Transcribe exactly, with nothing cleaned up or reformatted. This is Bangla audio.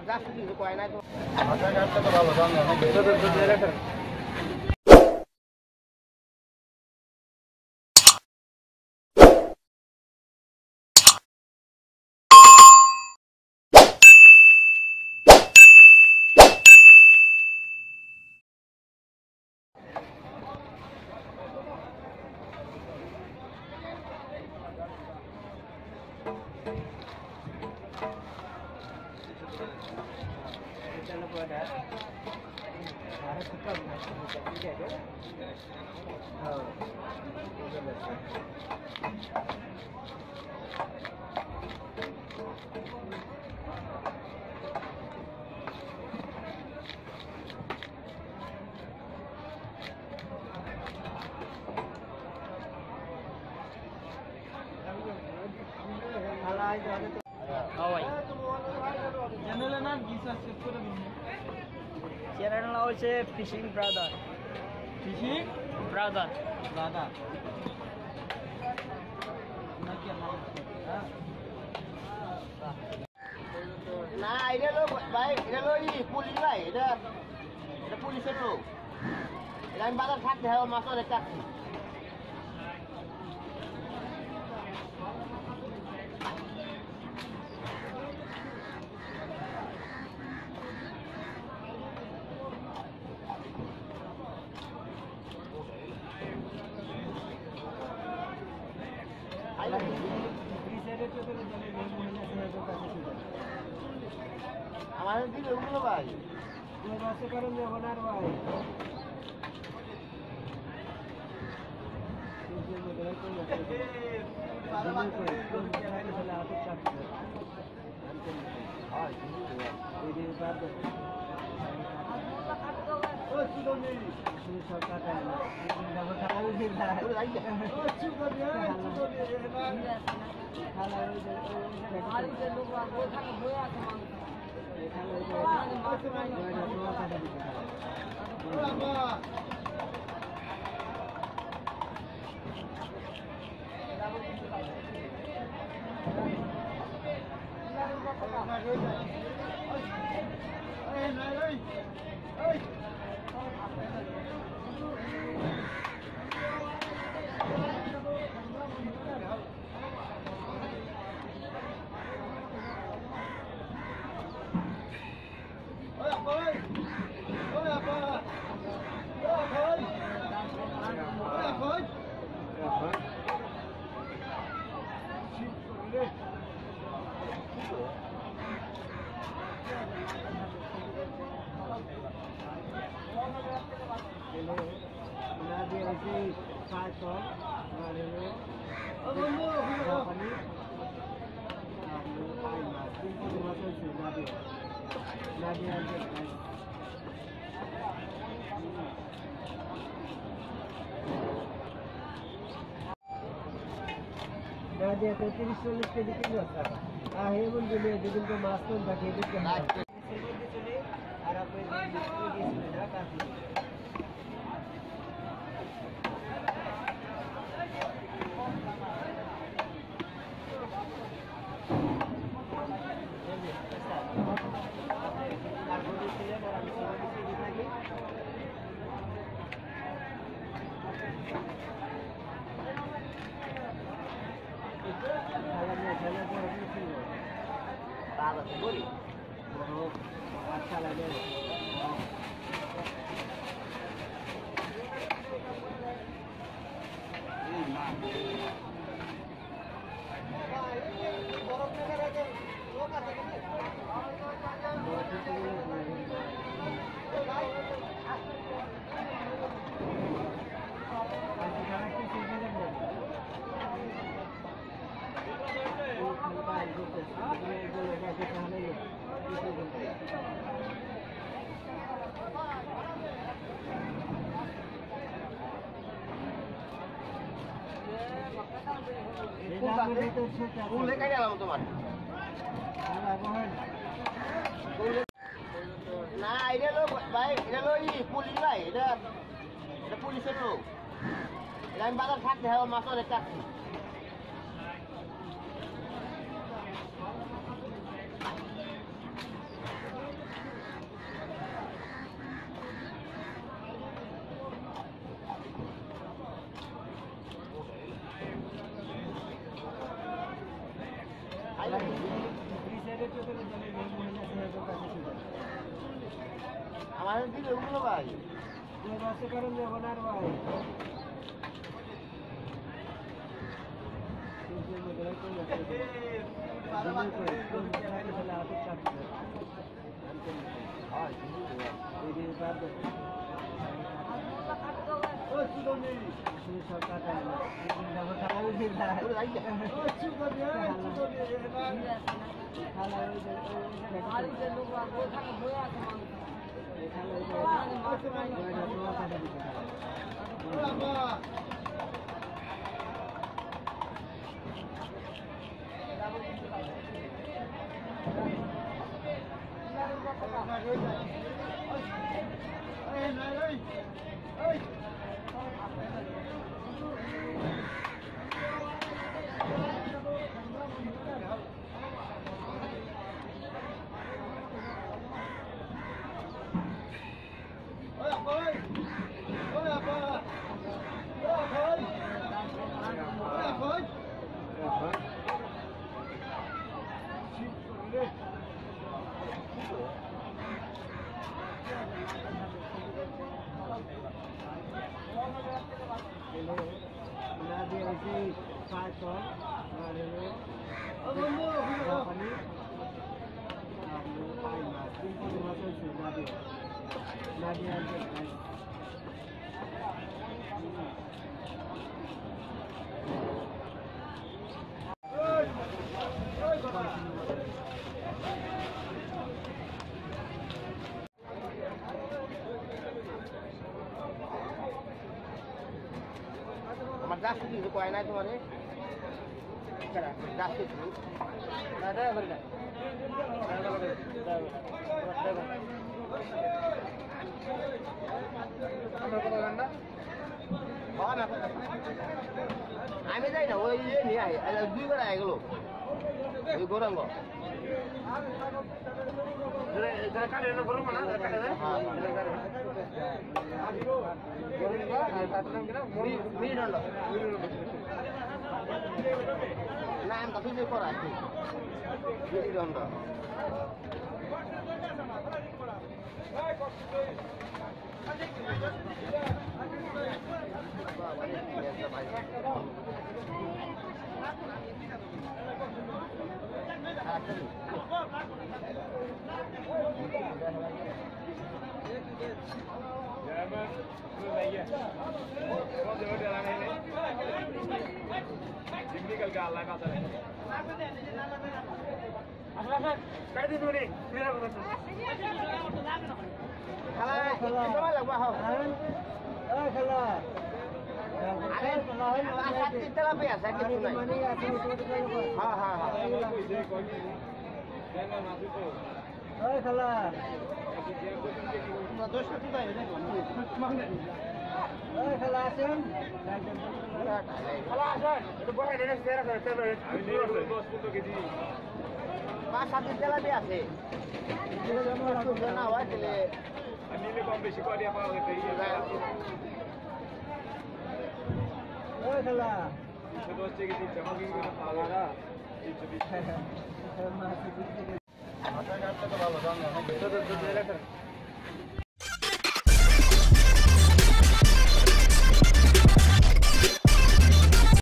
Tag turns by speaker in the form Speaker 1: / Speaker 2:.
Speaker 1: রাস্তা কিছু কয় না তো
Speaker 2: ভালো জানেন
Speaker 1: চ্যানেল নাম হচ্ছে fishing brother
Speaker 2: fishing
Speaker 1: brother
Speaker 2: brother
Speaker 1: না এটা লোক ভাই এটা লোক পুলিশ ভাই এটা এটা পুলিশের লোক এটা আমি বাজার থাকতে হয় মাছ অনেক চাচ্ছি আমাদের দিকে ওগুলো ভাই
Speaker 2: বাসে করেন যখন আর ভাই তিরিশ চল্লিশ কেজি কিলো আর এমন দিলে যেদিন তো মাছ তো পাঠিয়ে দিতে আর আপনি अच्छा लगे
Speaker 1: না এটা লোক ভাই এটা লোক পুলিশ ভাই এটা এটা পুলিশের লোক এটা আমি বাজার থাকতে হয় মাছ অনেক চাচ্ছি আমাদের দিকে ওগুলো ভাই
Speaker 2: কারণ যাবো না আর ভাই
Speaker 1: আমার গাছ কিছু কয় নাই তোমার গাছ কিছু আমি যাই না ওই নিয়ে আয় দুই বেলা এগুলো ওই গৌরাঙ্গ না আমি তো তুই করা দণ্ড
Speaker 3: टेक्निकल का अलग आता है काय दिन होणे क्लियर होतं
Speaker 1: খালা তোমার লাগবা হাও
Speaker 2: ও খালা
Speaker 1: আরে সাত দিন টাকা পেয়ে আছে কিছু নাই
Speaker 2: মানে আছে
Speaker 1: হ্যাঁ হ্যাঁ হ্যাঁ
Speaker 2: ও খালা
Speaker 1: দশ কোটি টাকা এটা
Speaker 2: ও খালা আছেন
Speaker 1: খালা আসেন একটু বসে দেন শেয়ার করে চলো
Speaker 3: দশ পনেরো কেজি
Speaker 1: পাঁচ সাত দিন টাকা পেয়ে আছে না হয় তাহলে
Speaker 3: আমি কম বেশি করে দিয়া পাওয়া গেছে
Speaker 2: ও খালা
Speaker 3: একশো দশ টাকা কেজি জমা কিনে করে পাওয়া না তিনশো বিশ টাকা
Speaker 2: মাছ
Speaker 3: ভালো দাম না